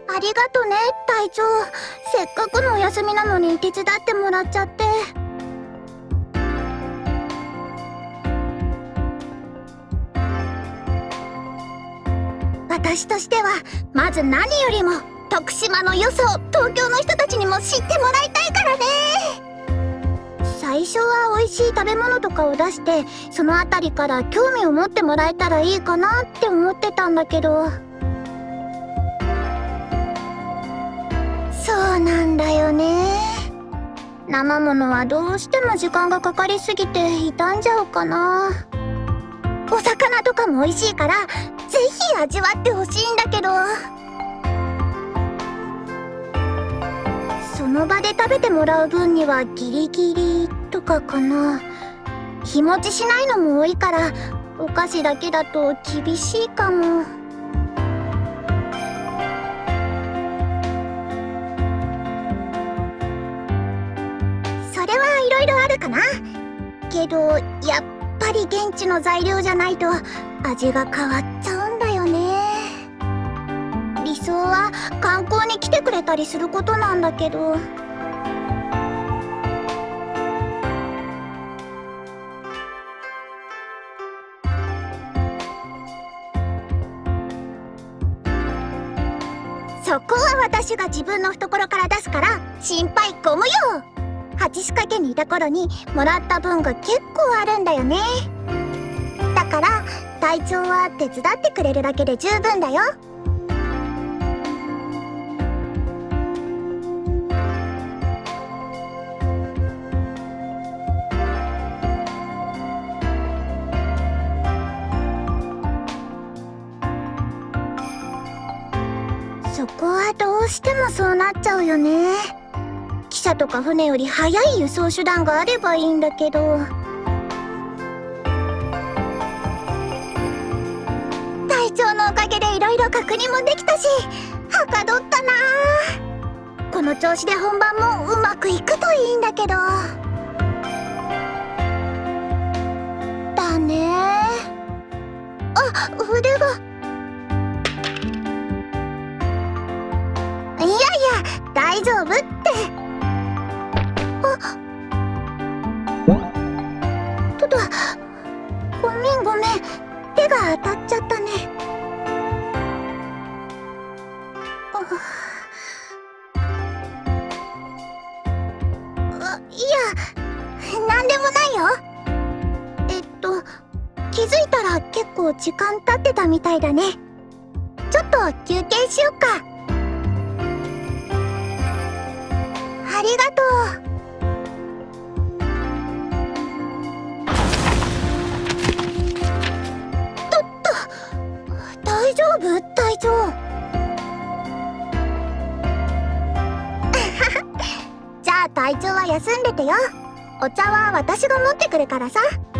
ありがとね、隊長。せっかくのお休みなのに手伝ってもらっちゃって。私としてはまず何よりも徳島の良さを東京の人たちにも知ってもらいたいからね。最初は美味しい食べ物とかを出してそのあたりから興味を持ってもらえたらいいかなって思ってたんだけど。そうなんだよね。生ものはどうしても時間がかかりすぎて傷んじゃうかな。お魚とかも美味しいからぜひ味わってほしいんだけど。その場で食べてもらう分にはギリギリとかかな。日持ちしないのも多いからお菓子だけだと厳しいかも。それはいろいろあるかな。けどやっぱり現地の材料じゃないと味が変わっちゃうんだよね。理想は観光に来てくれたりすることなんだけど。そこは私が自分の懐から出すから心配ご無用。8仕掛けにいた頃にもらった分が結構あるんだよね。だから隊長は手伝ってくれるだけで十分だよ。そこはどうしてもそうなっちゃうよね。汽車とか船より速い輸送手段があればいいんだけど。隊長のおかげでいろいろ確認もできたしはかどったな。この調子で本番もうまくいくといいんだけど。だね。あ、腕が。いやいや大丈夫って。ごめん手が当たっちゃったね。いやなんでもないよ。気づいたら結構時間経ってたみたいだね。ちょっと休憩しよっか。ありがとう。大丈夫？隊長。じゃあ隊長は休んでてよ。お茶は私が持ってくるからさ。